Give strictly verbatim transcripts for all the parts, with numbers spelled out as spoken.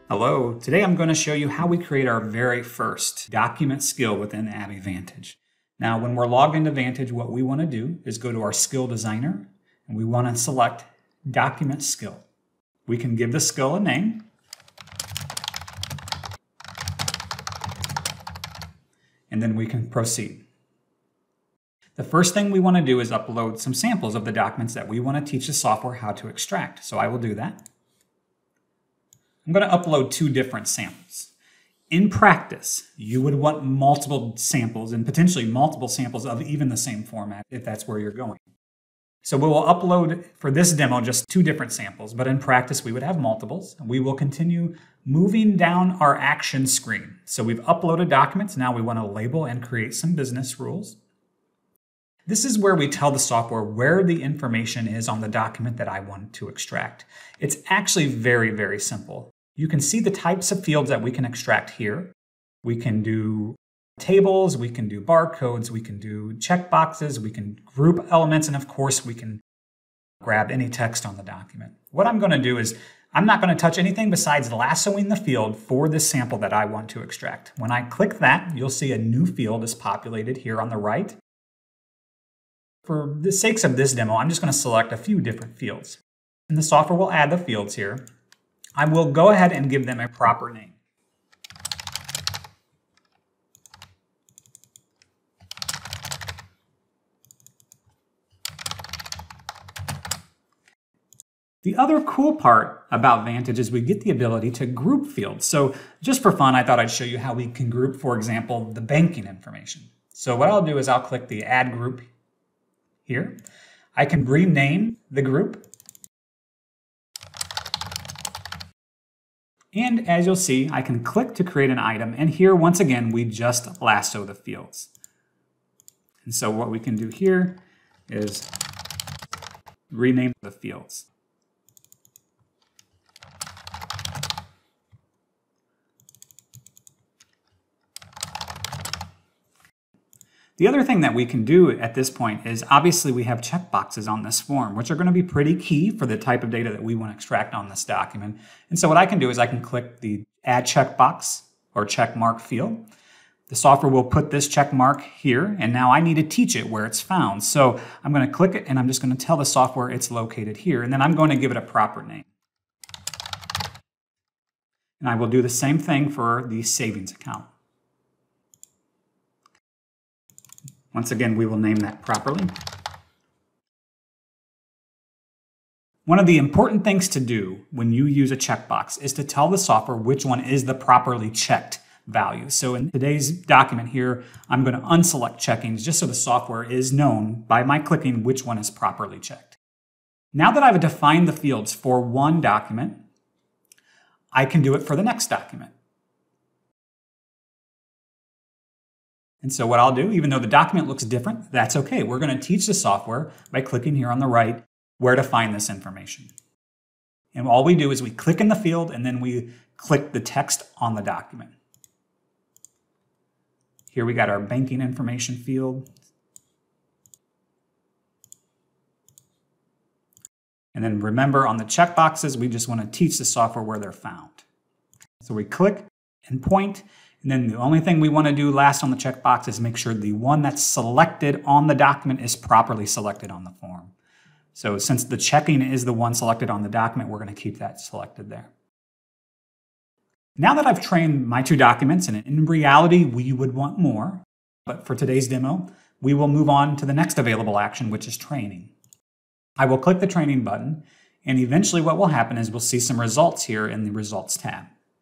Hello, today I'm going to show you how we create our very first document skill within ABBYY Vantage. Now, when we're logged into Vantage, what we want to do is go to our skill designer and we want to select document skill. We can give the skill a name. And then we can proceed. The first thing we want to do is upload some samples of the documents that we want to teach the software how to extract. So I will do that. I'm going to upload two different samples. In practice, you would want multiple samples and potentially multiple samples of even the same format if that's where you're going. So we will upload for this demo just two different samples, but in practice we would have multiples. We will continue moving down our action screen. So we've uploaded documents. Now we want to label and create some business rules. This is where we tell the software where the information is on the document that I want to extract. It's actually very, very simple. You can see the types of fields that we can extract here. We can do tables, we can do barcodes, we can do checkboxes, we can group elements, and of course we can grab any text on the document. What I'm going to do is I'm not going to touch anything besides lassoing the field for this sample that I want to extract. When I click that, you'll see a new field is populated here on the right. For the sakes of this demo, I'm just going to select a few different fields. And the software will add the fields here. I will go ahead and give them a proper name. The other cool part about Vantage is we get the ability to group fields. So just for fun, I thought I'd show you how we can group, for example, the banking information. So what I'll do is I'll click the Add Group here. I can rename the group. And as you'll see, I can click to create an item. And here, once again, we just lasso the fields. And so what we can do here is rename the fields. The other thing that we can do at this point is obviously we have checkboxes on this form, which are going to be pretty key for the type of data that we want to extract on this document. And so what I can do is I can click the Add Checkbox or Checkmark field. The software will put this check mark here, and now I need to teach it where it's found. So I'm going to click it, and I'm just going to tell the software it's located here, and then I'm going to give it a proper name. And I will do the same thing for the savings account. Once again, we will name that properly. One of the important things to do when you use a checkbox is to tell the software which one is the properly checked value. So in today's document here, I'm going to unselect checkings just so the software is known by my clicking which one is properly checked. Now that I've defined the fields for one document, I can do it for the next document. And so what I'll do, even though the document looks different, that's okay. We're going to teach the software by clicking here on the right where to find this information. And all we do is we click in the field and then we click the text on the document. Here we got our banking information field. And then remember on the checkboxes, we just want to teach the software where they're found. So we click and point. And then the only thing we want to do last on the checkbox is make sure the one that's selected on the document is properly selected on the form. So since the checking is the one selected on the document, we're going to keep that selected there. Now that I've trained my two documents, and in reality, we would want more, but for today's demo, we will move on to the next available action, which is training. I will click the training button, and eventually what will happen is we'll see some results here in the results tab.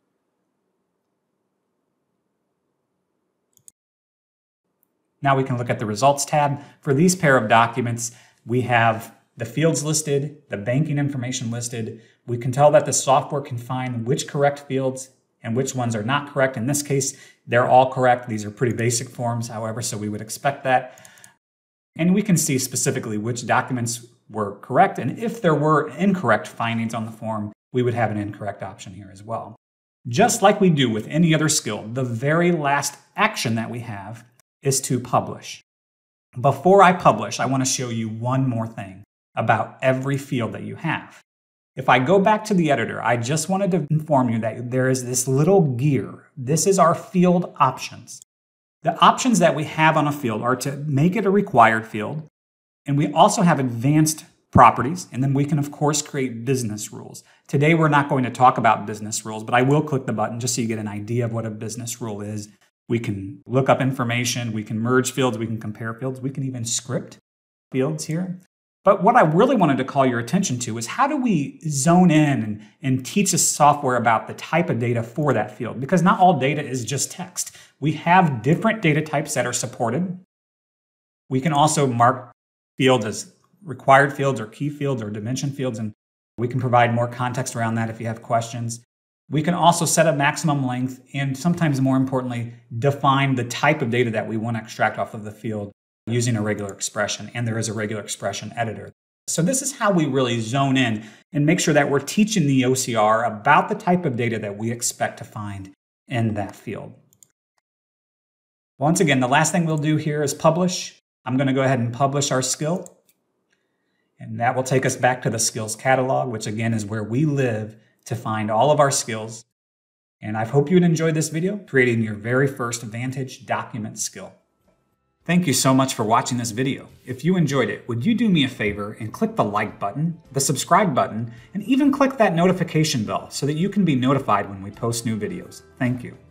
Now we can look at the results tab. For these pair of documents, we have the fields listed, the banking information listed. We can tell that the software can find which correct fields and which ones are not correct. In this case, they're all correct. These are pretty basic forms, however, so we would expect that. And we can see specifically which documents were correct. And if there were incorrect findings on the form, we would have an incorrect option here as well. Just like we do with any other skill, the very last action that we have is to publish. Before I publish, I want to show you one more thing about every field that you have. If I go back to the editor, I just wanted to inform you that there is this little gear. This is our field options. The options that we have on a field are to make it a required field, and we also have advanced properties, and then we can, of course, create business rules. Today, we're not going to talk about business rules, but I will click the button just so you get an idea of what a business rule is. We can look up information, we can merge fields, we can compare fields, we can even script fields here. But what I really wanted to call your attention to is how do we zone in and, and teach the software about the type of data for that field? Because not all data is just text. We have different data types that are supported. We can also mark fields as required fields or key fields or dimension fields, and we can provide more context around that if you have questions. We can also set a maximum length and sometimes more importantly, define the type of data that we want to extract off of the field using a regular expression, and there is a regular expression editor. So this is how we really zone in and make sure that we're teaching the O C R about the type of data that we expect to find in that field. Once again, the last thing we'll do here is publish. I'm going to go ahead and publish our skill. And that will take us back to the skills catalog, which again is where we live to find all of our skills. And I hope you'd enjoyed this video, creating your very first Vantage document skill. Thank you so much for watching this video. If you enjoyed it, would you do me a favor and click the like button, the subscribe button, and even click that notification bell so that you can be notified when we post new videos. Thank you.